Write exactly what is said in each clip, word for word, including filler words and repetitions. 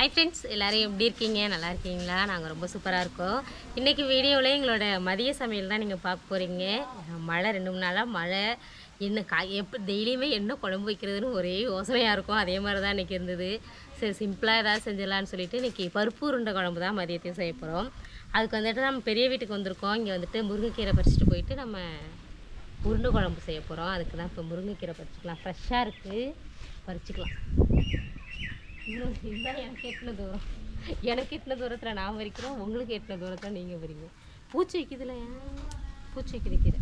Hi friends, எல்லாரும் எப்படி இருக்கீங்க? நல்லா இருக்கீங்களா? நாங்க ரொம்ப சூப்பரா இருக்கோம். இன்னைக்கு வீடியோல எங்களோட மதிய சமையல் தான் நீங்க பார்க்க போறீங்க. மழை ரெண்டு மூணு நாளா மழை. என்ன காய் எப்படி டெய்லியுமே என்ன குழம்பு வைக்கிறதுன்னு ஒரே யோசனையா இருக்கும். அதே மாதிரி தான் இன்னைக்கு இருந்தது. சரி சிம்பிளா ஏதாவது செஞ்சிடலாம்னு சொல்லிட்டு இன்னைக்கு பருப்பு உருண்டை குழம்பு தான் மதியத்தையும் செய்ய போறோம். அதுக்கு வந்துட்டு நம்ம பெரிய வீட்டுக்கு வந்திருக்கோம். இங்க வந்துட்டு முருங்கைக்கீரை பறிச்சுட்டு போயிட்டு நம்ம உருண்டை குழம்பு செய்ய போறோம். அதுக்கு தான் இப்போ முருங்கைக்கீரை பறிச்சுக்கலாம். ஃப்ரெஷ்ஷாக இருக்கு. பறிச்சுக்கலாம். இதுதான் எனக்கு எட்டின தூரம். எனக்கு எட்டின தூரத்தில் நான் வரைக்கிறோம், உங்களுக்கு எட்டின தூரத்தில் நீங்கள் வரீங்க. பூச்சி வைக்குதுல, பூச்சி வைக்குது கீரை.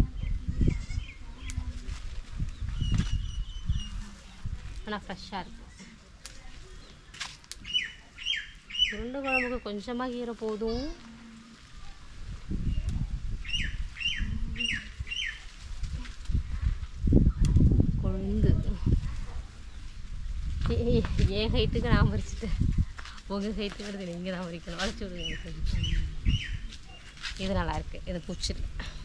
ஆனால் ஃப்ரெஷ்ஷாக இருக்கு. உருண்டை குழம்புக்கு கொஞ்சமாக கீரை போதும். கொழுந்து என் ஹைட்டுக்கு நான் பறிச்சுட்டேன். உங்கள் ஹைட்டுக்கு வருது நீங்கள் தான் பறிக்கணும். வளைச்சி விடுங்க. இது நல்லா இருக்கு. இதை பிடிச்சிட்டு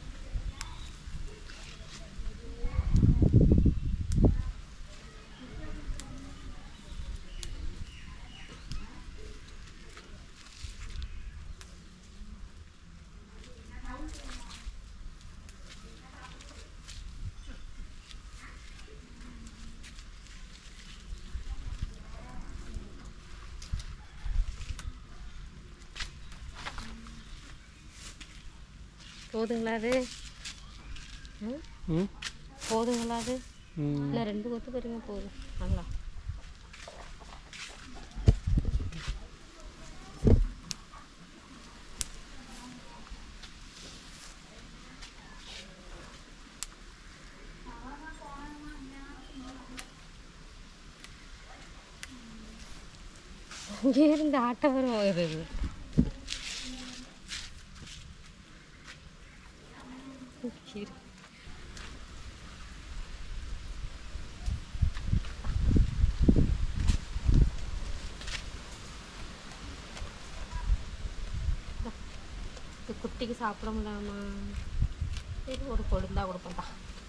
போதுங்களா அது? போதுங்களா அது? இல்லை ரெண்டு கொத்து பாருங்க போதும். நல்லா இங்கே இருந்து ஆட்ட வரும் வருது. குட்டிக்கு சாப்பிட முடியாமா? சரி ஒரு கொழுந்தா கொடுப்பா.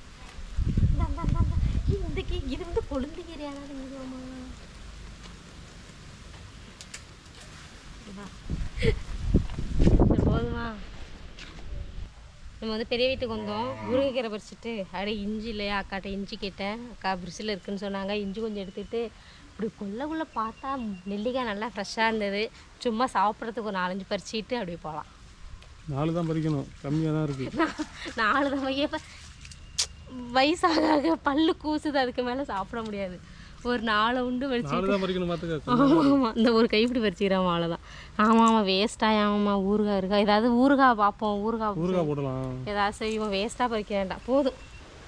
இந்த கீ இது வந்து கொழுந்து கீரையானாலுமா? போதுமா? நம்ம வந்து பெரிய வீட்டுக்கு வந்தோம். முருங்கைக்கீரை பறிச்சுட்டு அப்படியே இஞ்சி இல்லையா, அக்காட்ட இஞ்சி கேட்டேன். அக்கா பிரிட்ஜில் இருக்குன்னு சொன்னாங்க. இஞ்சி கொஞ்சம் எடுத்துக்கிட்டு இப்படி கொள்ளக்குள்ளே பார்த்தா நெல்லிக்காய் நல்லா ஃப்ரெஷ்ஷாக இருந்தது. சும்மா சாப்பிட்றதுக்கு ஒரு நாலஞ்சு பறிச்சுட்டு அப்படியே போகலாம். நாலு தான் பறிக்கணும், கம்மியாக தான் இருக்குது. நாலு தான் வைக்க வயசாக பல்லு கூசுது, அதுக்கு மேலே சாப்பிட முடியாது. ஒரு நாலு உண்டு வச்சு ஆமாம் இந்த ஒரு கைப்பிடி பறிச்சுக்கிறோம் அவ்வளோதான். ஆமாம் ஆமாம் வேஸ்ட்டாக ஆமாம்மா ஊறுகாய் இருக்கா? ஏதாவது ஊறுகாய் பார்ப்போம். ஊறுகாய் ஊறுகாய் போடலாம். ஏதாவது செய்வோம். வேஸ்ட்டாக பறிக்க வேண்டாம், போதும்.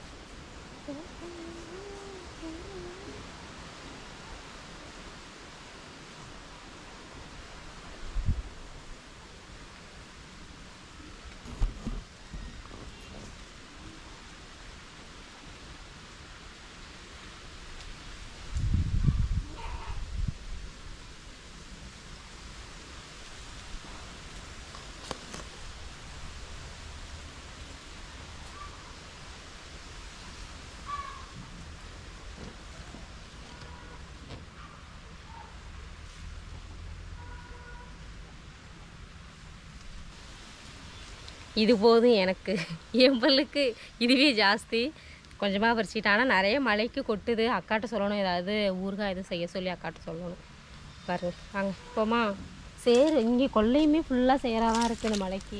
இது போதும் எனக்கு. என் பல்லுக்கு இதுவே ஜாஸ்தி. கொஞ்சமாக பறிச்சிட்டு ஆனால் நிறைய மழைக்கு கொட்டுது. அக்காட்ட சொல்லணும், ஏதாவது ஊறுகாய் எதுவும் செய்ய சொல்லி அக்காட்ட சொல்லணும். பாருங்க வாங்க போமா. சரி இங்கே கொள்ளையுமே ஃபுல்லாக சேராதான் இருக்குது இந்த மழைக்கு.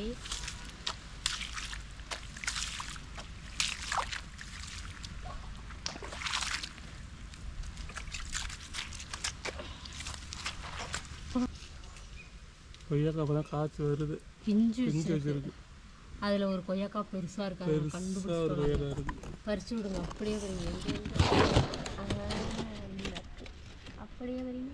கொய்யாக்காய் அப்போ தான் காய்ச்சி வருது. பிஞ்சு பிஞ்சு வச்சிருக்கு. அதில் ஒரு கொய்யாக்காய் பெருசாக இருக்காது. கண்டுபிடிச்சு பறிச்சு விடுங்க. அப்படியே வரீங்க, அப்படியே வரீங்க.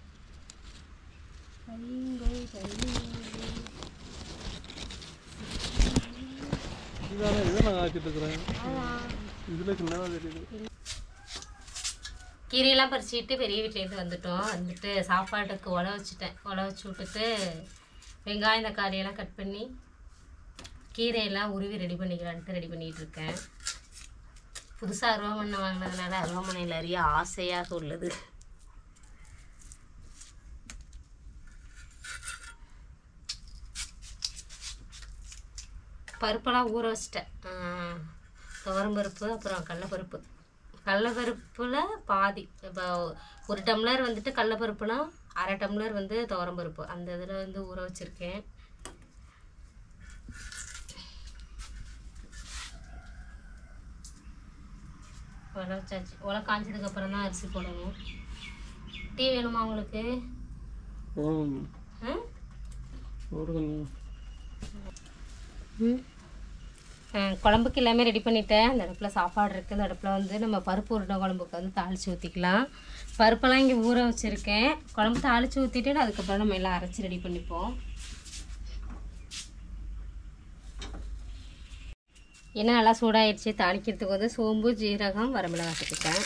கீரையெல்லாம் பறிச்சுட்டு பெரிய வீட்டிலேருந்து வந்துட்டோம். வந்துட்டு சாப்பாட்டுக்கு உழ வச்சுட்டேன். உழ வச்சு விட்டுட்டு வெங்காயம் தக்காளியெல்லாம் கட் பண்ணி கீரையெல்லாம் உருவி ரெடி பண்ணிக்கலான்ட்டு ரெடி பண்ணிகிட்டு இருக்கேன். புதுசாக அருவாமனை வாங்கினதுனால அருவாமனையில் நிறைய ஆசையாக உள்ளது. பருப்பெல்லாம் ஊற வச்சிட்டேன். துவரம் பருப்பு அப்புறம் கடலைப்பருப்பு. கடலைப்பருப்பில் பாதி. இப்போ ஒரு டம்ளர் வந்துட்டு கடலைப்பருப்புனா அரை டம்ளர் வந்து துவரம் பருப்பு அந்த இதில் வந்து ஊற வச்சுருக்கேன். உலை வச்சாச்சு. உலை காய்ச்சதுக்கப்புறம் தான் அரிசி போடணும். டீ வேணுமா உங்களுக்கு? குழம்புக்கு எல்லாமே ரெடி பண்ணிட்டேன். அந்த அடுப்பில் சாப்பாடு இருக்குது. அந்த அடுப்பில் வந்து நம்ம பருப்பு உருண்டை குழம்புக்கு வந்து தாளித்து ஊற்றிக்கலாம். பருப்பெல்லாம் இங்கே ஊற வச்சுருக்கேன். குழம்பு தாளித்து ஊற்றிட்டு அதுக்கப்புறம் நம்ம எல்லாம் அரைச்சி ரெடி பண்ணிப்போம். எண்ணெய் நல்லா சூடாகிடுச்சு. தாளிக்கிறதுக்கு வந்து சோம்பு, ஜீரகம், வரமிளகாய் சேர்த்துட்டேன்.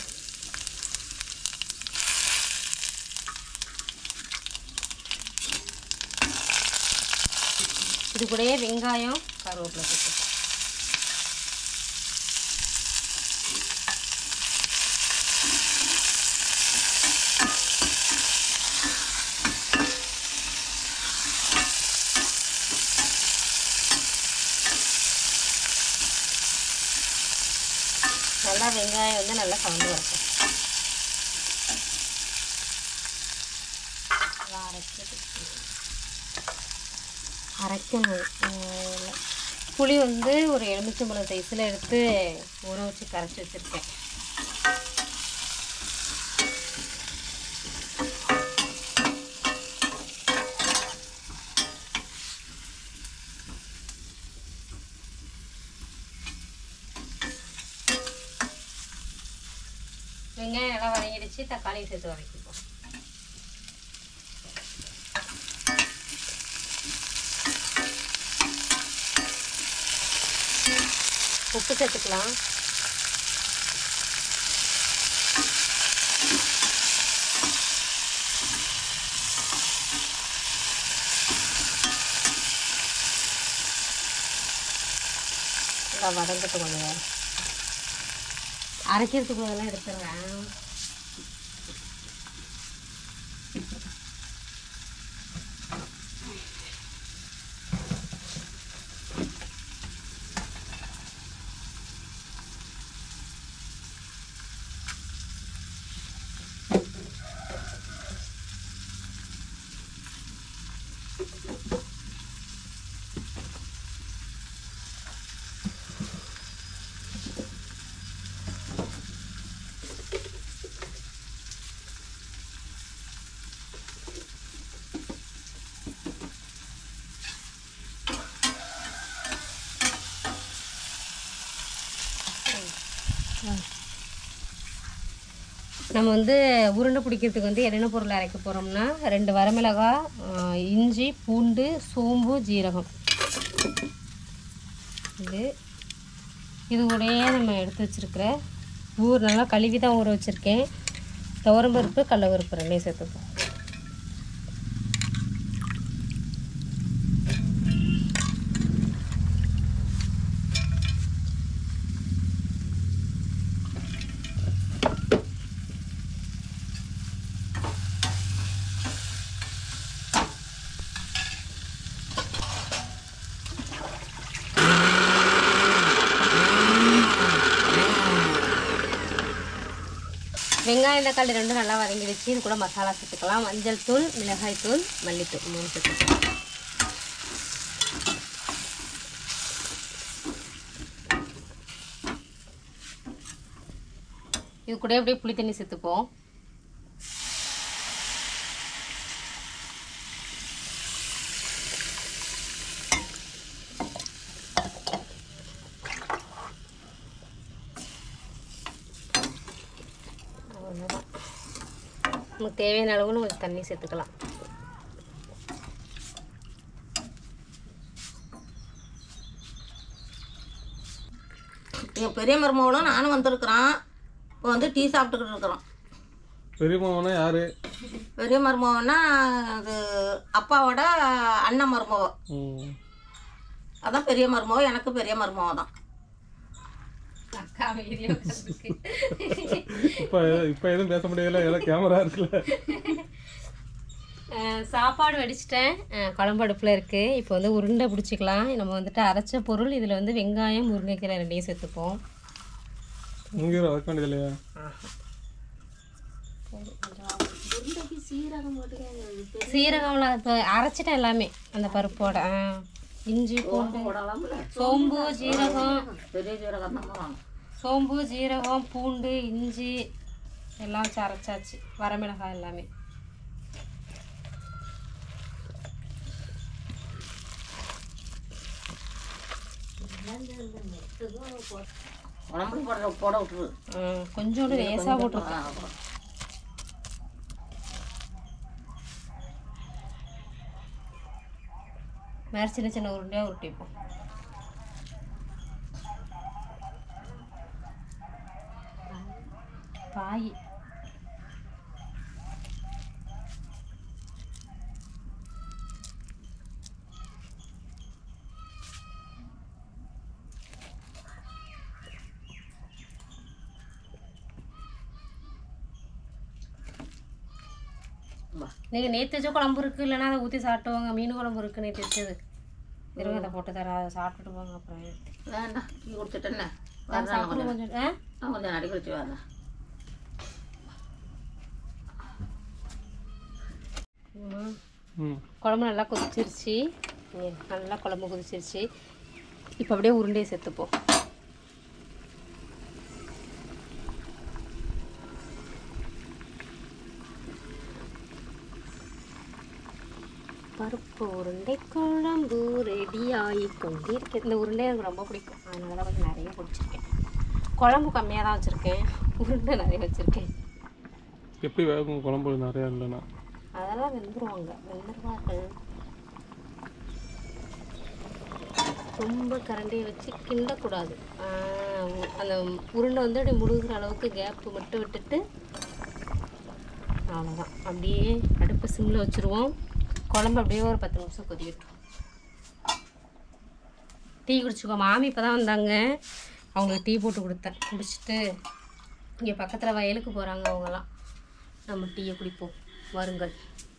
இது கூடயே வெங்காயம், கருவேப்பிலை சேர்த்துட்டேன். நல்லா வெங்காயம் வந்து நல்லா கலந்து வரட்டும். அரைக்கணும். புளி வந்து ஒரு எலுமிச்சம்பழம் சைஸில் எடுத்து ஊற வச்சு கரைச்சி வச்சுருக்கேன். வெங்காயம் நல்லா வதங்கிடுச்சு. தக்காளி சேர்த்து வதக்கிப்போம். உப்பு சேர்த்துக்கலாம். நல்லா வதங்கட்டு கொஞ்சம். அரைக்கிறதுக்குள்ளதெல்லாம் எடுத்துடுறேன். நம்ம வந்து உருண்டை பிடிக்கிறதுக்கு வந்து என்னென்ன பொருள் அரைக்க போகிறோம்னா ரெண்டு வரமிளகாய், இஞ்சி, பூண்டு, சோம்பு, ஜீரகம். இது இது கூடயே நம்ம எடுத்து வச்சுருக்கிற ஊர் நல்லா கழுவி தான் ஊற வச்சுருக்கேன். துவரம்பருப்பு, கடலைப்பருப்பு ரெண்டையும் சேர்த்துப்போம். வெங்காயம் தக்காளி ரெண்டும் நல்லா வதங்கிடுச்சு. இது கூட மசாலா சேர்த்துக்கலாம். மஞ்சள் தூள், மிளகாய் தூள், மல்லித்தூள் மூணு சேர்த்துக்கலாம். இது கூட அப்படியே புளி தண்ணி சேர்த்துப்போம். நமக்கு தேவையான அளவுன்னு கொஞ்சம் தண்ணி சேர்த்துக்கலாம். எங்கள் பெரிய மருமகளும் நானும் வந்திருக்கிறோம். இப்போ வந்து டீ சாப்பிட்டுக்கிட்டு இருக்கிறோம். பெரிய மருமகனா யாரு? பெரிய மருமகன்னா அது அப்பாவோட அண்ணன் மருமக. அதான் பெரிய மருமக. எனக்கு பெரிய மருமக தான். இப்போ இப்போ எதுவும் பேச முடியல, ஏதோ கேமரா இருக்குல்ல. சாப்பாடு வடிச்சிட்டேன், குழம்பு அடுப்பில் இருக்குது. இப்போ வந்து உருண்டை பிடிச்சிக்கலாம். நம்ம வந்துட்டு அரைச்ச பொருள் இதில் வந்து வெங்காயம் முருங்கைக்கீரை ரெண்டையும் சேர்த்துப்போம். முருங்கைக்கீரை வதக்க வேண்டியது இல்லையா? சீரகம்லாம் இப்போ அரைச்சிட்டேன் எல்லாமே அந்த பருப்போட. இஞ்சி பூண்டு சோம்பு ஜீரகம் பெரிய ஜீரகம் தான் சோம்பு ஜீரகம் பூண்டு இஞ்சி எல்லாம் வச்சு அரைச்சாச்சு. வரமிளகாய் எல்லாமே. உடம்புல போட போட விட்டுரு. கொஞ்சோண்டு லேசாக போட்டுருக்கேன். மாதிரி சின்ன சின்ன உருண்டையாக உருட்டிப்போம். பாய் நீங்கள் நேற்று வச்ச குழம்பு இருக்குது, இல்லைன்னா அதை ஊற்றி சாப்பிட்டுவாங்க. மீன் குழம்பு இருக்குது நேற்று வச்சது. இருங்க அதை போட்டு தர, அதை சாப்பிட்டுட்டு போங்க. அப்புறம் வேண்டாம், டீ குடிச்சிட்டேன்னு சாப்பிட்டு கொஞ்சம் ஆ நான் கொஞ்சம் நடி குடிச்சு வரேன். குழம்பு நல்லா கொதிச்சிருச்சு. நல்லா குழம்பு கொதிச்சிருச்சு. இப்போ அப்படியே உருண்டையை சேர்த்துப்போம். பருப்பு உருண்டை குழம்பு ரெடி ஆகி கொண்டிருக்கேன். இந்த உருண்டை எனக்கு ரொம்ப பிடிக்கும், அதனால தான் கொஞ்சம் நிறைய பிடிச்சிருக்கேன். குழம்பு கம்மியாக தான் வச்சுருக்கேன், உருண்டை நிறைய வச்சுருக்கேன். எப்படி வேகும் குழம்பு நிறையா இல்லைண்ணா? அதெல்லாம் வெந்துருவாங்க, வெந்துருவார்கள். ரொம்ப கரண்டியை வச்சு கிண்டக்கூடாது. அந்த உருண்டை வந்து அப்படியே முழுகிற அளவுக்கு கேப்பு மட்டும் விட்டுட்டு அவ்வளோதான். அப்படியே அடுப்பு சிம்மில் வச்சுருவோம். குழம்பு அப்படியே ஒரு பத்து நிமிஷம் கொதிக்கட்டும். டீ குடிச்சுக்கோ. மாமி இப்போ தான் வந்தாங்க, அவங்களுக்கு டீ போட்டு கொடுத்தேன். குடிச்சிட்டு இங்கே பக்கத்தில் வயலுக்கு போகிறாங்க அவங்களாம். நம்ம டீயை குடிப்போம், வருங்கள்.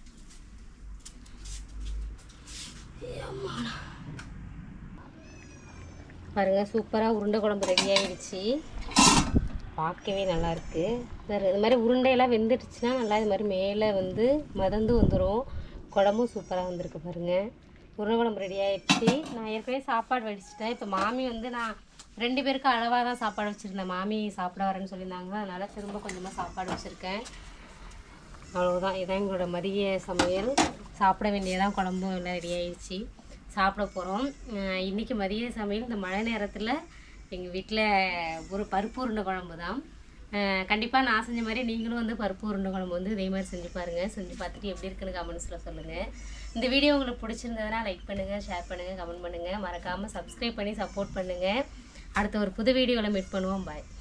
பாருங்க, சூப்பராக உருண்டை குழம்பு ரெடி ஆகிடுச்சு. பார்க்கவே நல்லாயிருக்கு. இது மாதிரி உருண்டையெல்லாம் வெந்துடுச்சுன்னா நல்லா இது மாதிரி மேலே வந்து மதந்து வந்துடும். குழம்பும் சூப்பராக வந்திருக்கு பாருங்கள். உருண்டை குழம்பு ரெடி ஆகிடுச்சு. நான் ஏற்கனவே சாப்பாடு வடிச்சிட்டேன். இப்போ மாமி வந்து நான் ரெண்டு பேருக்கு அளவாக தான் சாப்பாடு வச்சுருந்தேன். மாமி சாப்பிட வரேன்னு சொல்லியிருந்தாங்க, அதனால் திரும்ப கொஞ்சமாக சாப்பாடு வச்சுருக்கேன். அவ்வளோதான். இதான் எங்களோட மதிய சமையல். சாப்பிட வேண்டியதான். குழம்பும் எல்லாம் ரெடி ஆகிடுச்சு, சாப்பிட போகிறோம். இன்றைக்கி மதிய சமையல் இந்த மழை நேரத்தில் எங்கள் வீட்டில் ஒரு பருப்பு உருண்டை குழம்பு தான். கண்டிப்பாக நான் செஞ்ச மாதிரி நீங்களும் வந்து பருப்பு உருண்டை குழம்பு வந்து இதே மாதிரி செஞ்சு பாருங்கள். செஞ்சு பார்த்துட்டு எப்படி இருக்குன்னு கமெண்ட்ஸில் சொல்லுங்கள். இந்த வீடியோ உங்களுக்கு பிடிச்சிருந்ததுன்னா லைக் பண்ணுங்கள், ஷேர் பண்ணுங்கள், கமெண்ட் பண்ணுங்கள். மறக்காமல் சப்ஸ்கிரைப் பண்ணி சப்போர்ட் பண்ணுங்கள். அடுத்த ஒரு புது வீடியோவில் மீட் பண்ணுவோம். பாய்.